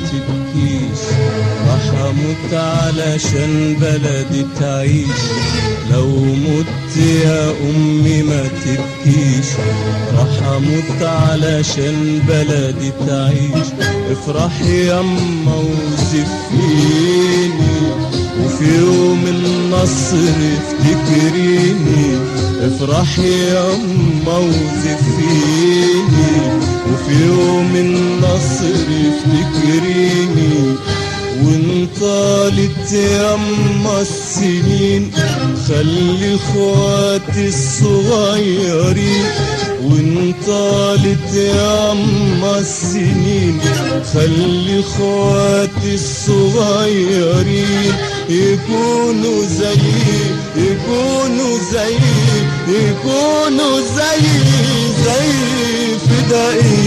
تبكيش، راح اموت علشان بلدي تعيش. لو مت يا امي ما تبكيش، راح اموت علشان بلدي تعيش. افرحي ياما وزفيني، وفي يوم النصر افتكريني. افرحي ياما وزفيني، وفي يوم النصر افتكريني. وانطالت ياما السنين خلي اخواتي الصغيرين. وانطالت ياما السنين خلي اخواتي الصغيرين يكونوا زي يكونوا زي يكونوا زي فدائين